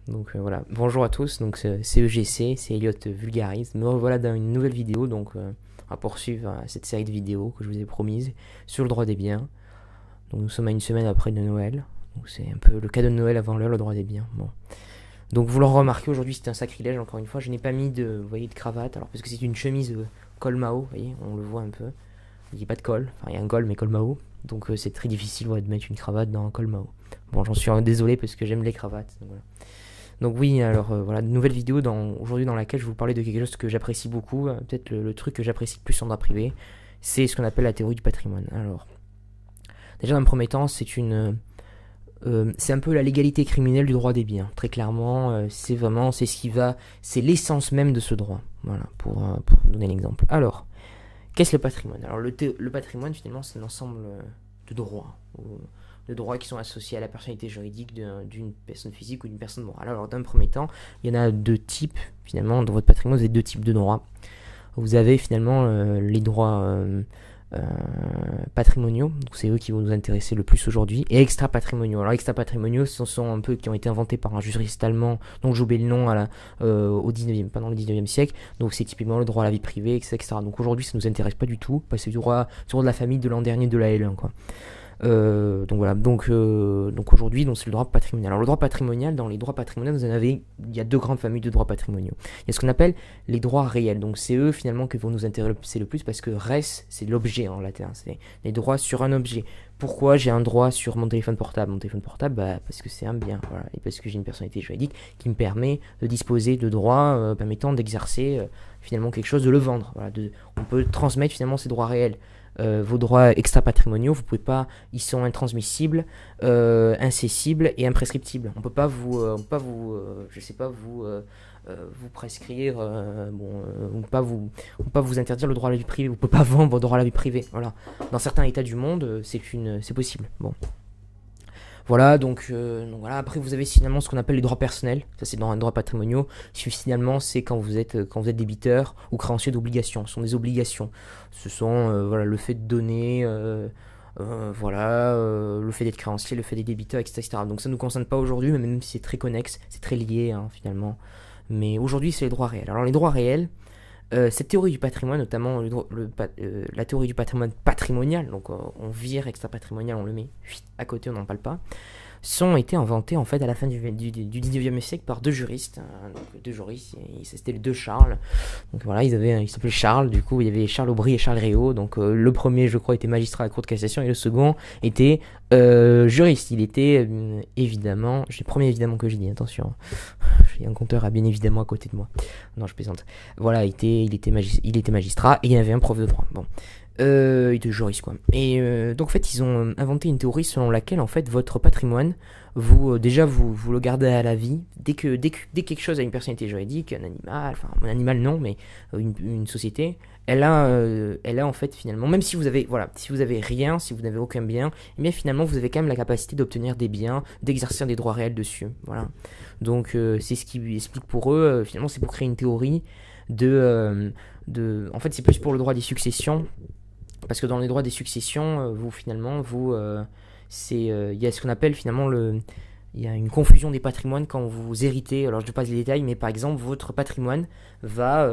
Donc voilà, bonjour à tous, donc c'est EGC, c'est Elliot Vulgarise. Me revoilà dans une nouvelle vidéo, donc à poursuivre cette série de vidéos que je vous ai promise sur le droit des biens. Donc nous sommes à une semaine après de Noël, donc c'est un peu le cadeau de Noël avant l'heure, le droit des biens. Bon. Donc vous l'aurez remarqué, aujourd'hui c'était un sacrilège, encore une fois, je n'ai pas mis de, vous voyez, de cravate, alors parce que c'est une chemise col Mao, vous voyez, on le voit un peu. Il n'y a pas de col, enfin il y a un col mais col Mao, donc c'est très difficile de mettre une cravate dans un col Mao. Bon, j'en suis désolé parce que j'aime les cravates, donc voilà. Donc oui, alors voilà, une nouvelle vidéo aujourd'hui dans laquelle je vais vous parler de quelque chose que j'apprécie beaucoup, peut-être le truc que j'apprécie le plus en droit privé, c'est ce qu'on appelle la théorie du patrimoine. Alors, déjà dans un premier temps, c'est un peu la légalité criminelle du droit des biens. Très clairement, c'est l'essence même de ce droit. Voilà, pour donner l'exemple. Alors, qu'est-ce que le patrimoine? Alors le patrimoine finalement c'est un ensemble de droits. De droits qui sont associés à la personnalité juridique d'une personne physique ou d'une personne morale. Alors, d'un premier temps, il y en a deux types, finalement, dans votre patrimoine, vous avez deux types de droits. Vous avez finalement les droits patrimoniaux, donc c'est eux qui vont nous intéresser le plus aujourd'hui, et extra-patrimoniaux. Alors, extra-patrimoniaux, ce sont un peu qui ont été inventés par un juriste allemand, dont j'ai oublié le nom pendant le 19e siècle, donc c'est typiquement le droit à la vie privée, etc. Donc aujourd'hui, ça ne nous intéresse pas du tout, parce que c'est du droit de la famille de l'an dernier de la L1, quoi. Donc voilà, donc aujourd'hui, c'est le droit patrimonial. Alors le droit patrimonial, dans les droits patrimoniaux, il y a deux grandes familles de droits patrimoniaux. Il y a ce qu'on appelle les droits réels, donc c'est eux finalement qui vont nous intéresser le plus parce que res, c'est l'objet en latin, c'est les droits sur un objet. Pourquoi j'ai un droit sur mon téléphone portable? Mon téléphone portable, parce que c'est un bien, voilà, et parce que j'ai une personnalité juridique qui me permet de disposer de droits permettant d'exercer finalement quelque chose, de le vendre. Voilà, on peut transmettre finalement ces droits réels. Vos droits extra-patrimoniaux, vous pouvez pas, ils sont intransmissibles, incessibles et imprescriptibles. On peut pas je sais pas vous prescrire, on peut pas vous interdire le droit à la vie privée. Vous pouvez pas vendre vos droits à la vie privée. Voilà. Dans certains états du monde, c'est possible. Bon. Voilà, donc voilà. Après, vous avez finalement ce qu'on appelle les droits personnels. Ça, c'est dans un droit patrimoniaux. Finalement, c'est quand vous êtes débiteur ou créancier d'obligations. Ce sont des obligations. Ce sont voilà, le fait de donner, le fait d'être créancier, le fait d'être débiteur, etc. Donc ça ne nous concerne pas aujourd'hui, mais même si c'est très connexe, c'est très lié hein, finalement. Mais aujourd'hui, c'est les droits réels. Alors les droits réels, cette théorie du patrimoine, notamment la théorie du patrimoine patrimonial, donc on vire extra-patrimonial, on le met à côté, on n'en parle pas, sont été inventés en fait à la fin du 19e siècle par deux juristes. C'était les deux Charles. Donc voilà, ils s'appelaient Charles, du coup il y avait Charles Aubry et Charles Réau. Donc le premier, je crois, était magistrat à la Cour de cassation et le second était juriste. Il était évidemment, c'est le premier évidemment que je dis, attention, j'ai un compteur bien évidemment à côté de moi. Non, je plaisante. Voilà, il était magistrat et il y avait un prof de droit. Bon. Il était juriste quoi. Et donc en fait ils ont inventé une théorie selon laquelle en fait votre patrimoine, vous le gardez à la vie dès que quelque chose a une personnalité juridique, un animal, enfin un animal non mais une société, elle a en fait finalement, même si vous avez si vous avez rien, si vous n'avez aucun bien, et bien finalement vous avez quand même la capacité d'obtenir des biens, d'exercer des droits réels dessus. Voilà. Donc c'est ce qui lui explique pour eux, finalement c'est pour créer une théorie en fait c'est plus pour le droit des successions. Parce que dans les droits des successions, il y a ce qu'on appelle finalement il y a une confusion des patrimoines quand vous héritez. Alors je ne passe les détails, mais par exemple votre patrimoine va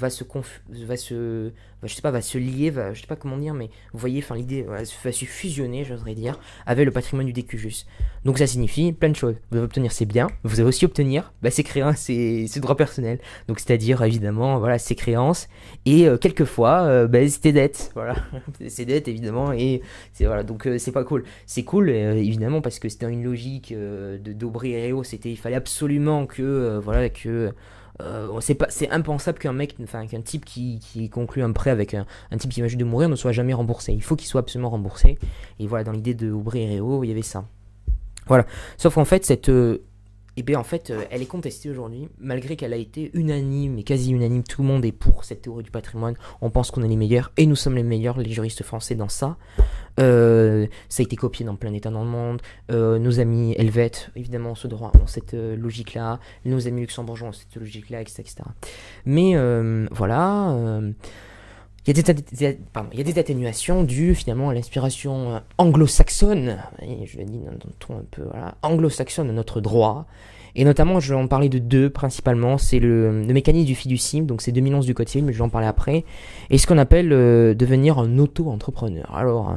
se lier, je sais pas comment dire, mais vous voyez, enfin l'idée va se fusionner, j'oserais dire, avec le patrimoine du décujus. Donc ça signifie plein de choses. Vous allez obtenir ses biens, vous allez aussi obtenir ses droits personnels. Donc c'est-à-dire évidemment voilà ses créances et quelquefois ses dettes. Voilà, ses dettes évidemment et donc c'est pas cool. C'est cool évidemment parce que c'était une logique d'Aubry et Réau, il fallait absolument que c'est impensable qu'un type qui conclut un prêt avec un type qui vient juste de mourir ne soit jamais remboursé. Il faut qu'il soit absolument remboursé. Et voilà, dans l'idée de Aubry et Réau, il y avait ça. Voilà. Sauf qu'en fait, elle est contestée aujourd'hui, malgré qu'elle a été unanime et quasi unanime. Tout le monde est pour cette théorie du patrimoine. On pense qu'on est les meilleurs et nous sommes les meilleurs, les juristes français, dans ça. Ça a été copié dans plein d'états dans le monde. Nos amis helvètes, évidemment, ont cette logique-là. Nos amis luxembourgeois ont cette logique-là, etc. Mais voilà. Il y a des atténuations dues finalement à l'inspiration anglo-saxonne, et je le dis dans le ton un peu anglo-saxonne de notre droit, Et notamment, je vais en parler de deux principalement. C'est le mécanisme du fiducie, donc c'est 2011 du code civil, mais je vais en parler après. Et ce qu'on appelle devenir un auto-entrepreneur. Alors,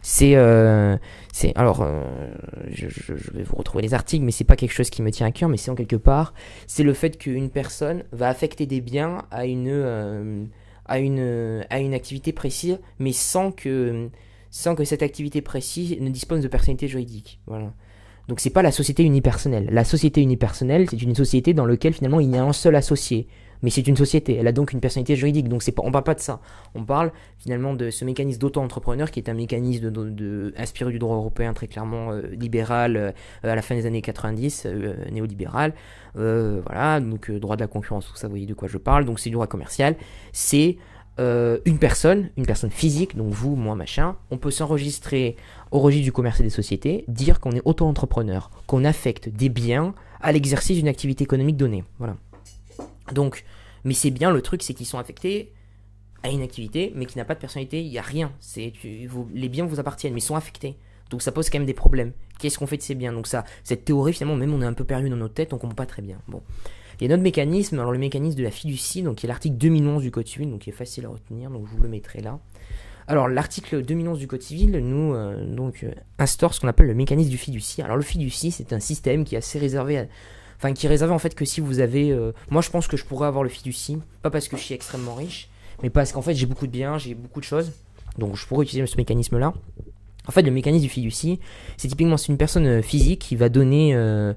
je vais vous retrouver les articles, mais c'est pas quelque chose qui me tient à cœur, mais c'est en quelque part, c'est le fait qu'une personne va affecter des biens à une activité précise, mais sans que cette activité précise ne dispose de personnalité juridique. Voilà. Donc c'est pas la société unipersonnelle. La société unipersonnelle, c'est une société dans laquelle finalement il y a un seul associé. Mais c'est une société, elle a donc une personnalité juridique. Donc on parle pas de ça. On parle finalement de ce mécanisme d'auto-entrepreneur qui est un mécanisme inspiré du droit européen très clairement libéral à la fin des années 90, néolibéral. Voilà, donc droit de la concurrence, tout ça, vous voyez de quoi je parle. Donc c'est du droit commercial. C'est une personne physique, donc vous, moi, machin, on peut s'enregistrer au registre du commerce et des sociétés, dire qu'on est auto-entrepreneur, qu'on affecte des biens à l'exercice d'une activité économique donnée. Voilà. Donc, mais c'est bien, le truc, c'est qu'ils sont affectés à une activité, mais qui n'a pas de personnalité, il n'y a rien. Les biens vous appartiennent, mais ils sont affectés. Donc ça pose quand même des problèmes. Qu'est-ce qu'on fait de ces biens? Donc ça, cette théorie, finalement, même on est un peu perdu dans notre tête, on comprend pas très bien. Bon. Il y a un autre mécanisme, alors le mécanisme de la fiducie, donc qui est l'article 2011 du Code civil, donc qui est facile à retenir, donc je vous le mettrai là. Alors l'article 2011 du Code civil nous instaure ce qu'on appelle le mécanisme du fiducie. Alors le fiducie, c'est un système qui est assez réservé qui est réservé en fait que si vous avez... moi je pense que je pourrais avoir le fiducie, pas parce que je suis extrêmement riche, mais parce qu'en fait j'ai beaucoup de biens, j'ai beaucoup de choses, donc je pourrais utiliser ce mécanisme-là. En fait le mécanisme du fiducie, c'est typiquement une personne physique qui va donner...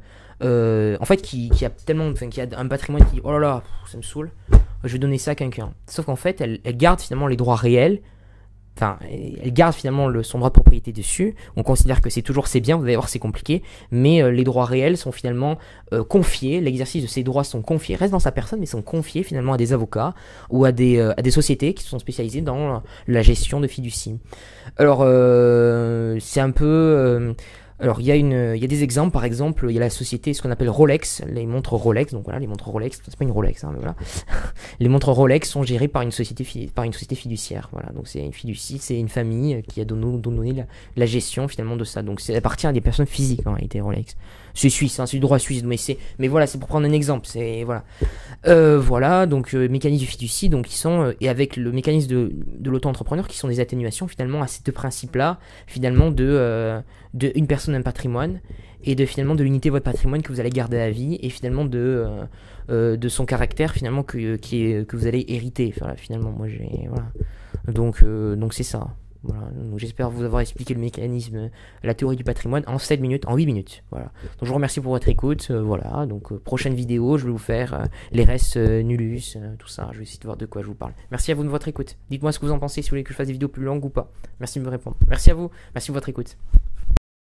en fait qui a un patrimoine qui dit oh là là ça me saoule, je vais donner ça à quelqu'un, sauf qu'en fait elle garde finalement les droits réels, elle garde finalement son droit de propriété dessus, on considère que c'est toujours ses biens, vous allez voir c'est compliqué, mais les droits réels sont finalement confiés, l'exercice de ces droits sont confiés, restent dans sa personne mais sont confiés finalement à des avocats ou à des sociétés qui sont spécialisées dans la gestion de fiducie. Alors c'est un peu... alors il y a des exemples, par exemple il y a la société, ce qu'on appelle Rolex, les montres Rolex, donc voilà les montres Rolex, c'est pas une Rolex mais voilà, les montres Rolex sont gérées par une société fiduciaire, voilà, donc c'est une fiducie, c'est une famille qui a donné la gestion finalement de ça, donc ça appartient à des personnes physiques en réalité Rolex. C'est suisse, c'est du droit suisse, mais voilà, c'est pour prendre un exemple, c'est voilà. Voilà, donc mécanisme du fiducie, donc qui sont et avec le mécanisme de l'auto-entrepreneur qui sont des atténuations finalement à ces deux principes-là, finalement de une personne un patrimoine et de l'unité de votre patrimoine que vous allez garder à vie et finalement de son caractère finalement que vous allez hériter. Voilà, finalement moi voilà. Donc c'est ça. Voilà, donc j'espère vous avoir expliqué le mécanisme, la théorie du patrimoine en 7 minutes, en 8 minutes. Voilà. Donc je vous remercie pour votre écoute. Voilà, donc prochaine vidéo, je vais vous faire les res nullus, tout ça. Je vais essayer de voir de quoi je vous parle. Merci à vous de votre écoute. Dites-moi ce que vous en pensez, si vous voulez que je fasse des vidéos plus longues ou pas. Merci de me répondre. Merci à vous, merci de votre écoute.